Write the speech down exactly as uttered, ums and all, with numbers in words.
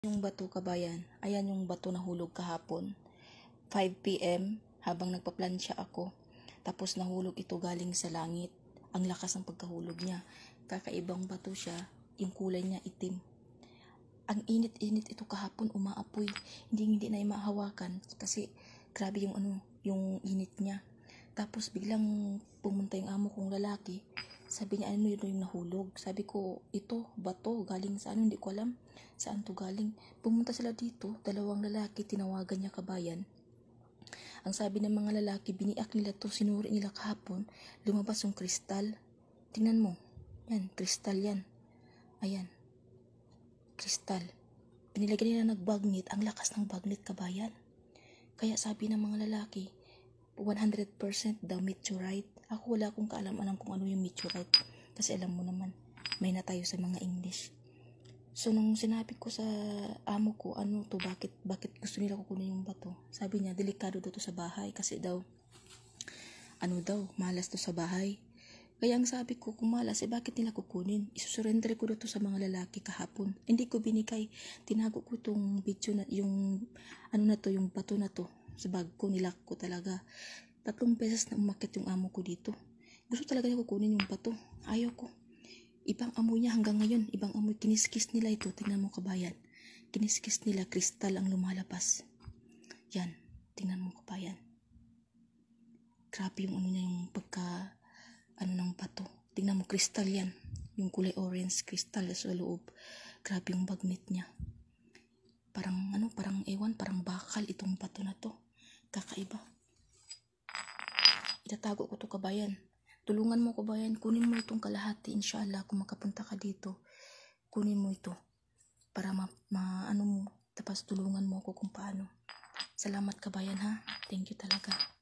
Yung bato, kabayan, ayan yung bato na hulog kahapon five p m habang nagpaplansya ako, tapos nahulog ito galing sa langit. Ang lakas ng pagkahulog niya, kakaibang bato siya, yung kulay niya itim. Ang init-init ito kahapon, umaapoy, hindi hindi na mahawakan kasi grabe yung ano, yung init niya. Tapos biglang pumunta yung amo kong lalaki, sabi niya, ano yun yung nahulog? Sabi ko, ito, bato, galing sa ano, hindi ko alam saan to galing. Pumunta sila dito, dalawang lalaki, tinawagan niya, kabayan. Ang sabi ng mga lalaki, biniak nila to, sinuri nila kahapon, lumabas yung kristal. Tingnan mo, yan, kristal yan. Ayan, kristal. Pinilagyan nila nagbagnit, ang lakas ng bagnit, kabayan. Kaya sabi ng mga lalaki, one hundred percent daw meteorite. Ako wala akong kaalam-alam kung ano yung meteorite. Kasi alam mo naman, may na tayo sa mga English. So nung sinabi ko sa amo ko, ano to, bakit, bakit gusto nila kukunin yung bato? Sabi niya, delikado daw to sa bahay. Kasi daw, ano daw, malas to sa bahay. Kaya ang sabi ko, kung malas, eh bakit nila kukunin? Isusurrender ko daw to sa mga lalaki kahapon. Hindi ko binigay. Tinago ko tong video na, yung, ano na to, yung bato na to. Sa bag ko, nilak ko talaga. Tatlong beses na umakit yung amo ko dito. Gusto talaga niya kukunin yung bato. Ayaw ko. Ibang amoy niya hanggang ngayon. Ibang amoy. Kiniskis nila ito. Tingnan mo, kabayan. Kiniskis nila. Kristal ang lumalabas. Yan. Tingnan mo, kabayan. Grabe yung ano niya, yung pagka ano ng bato. Tingnan mo, kristal yan. Yung kulay orange. Kristal sa loob. Grabe yung bagnit niya. Parang ano, parang ewan, parang bakal itong bato na to. Kakaiba. Itatago ko to, kabayan. Tulungan mo, kabayan. Kunin mo itong kalahati, inshallah, kung makapunta ka dito. Kunin mo ito. Para ma, ma ano mo. Tapos tulungan mo ako kung paano. Salamat, kabayan, ha. Thank you talaga.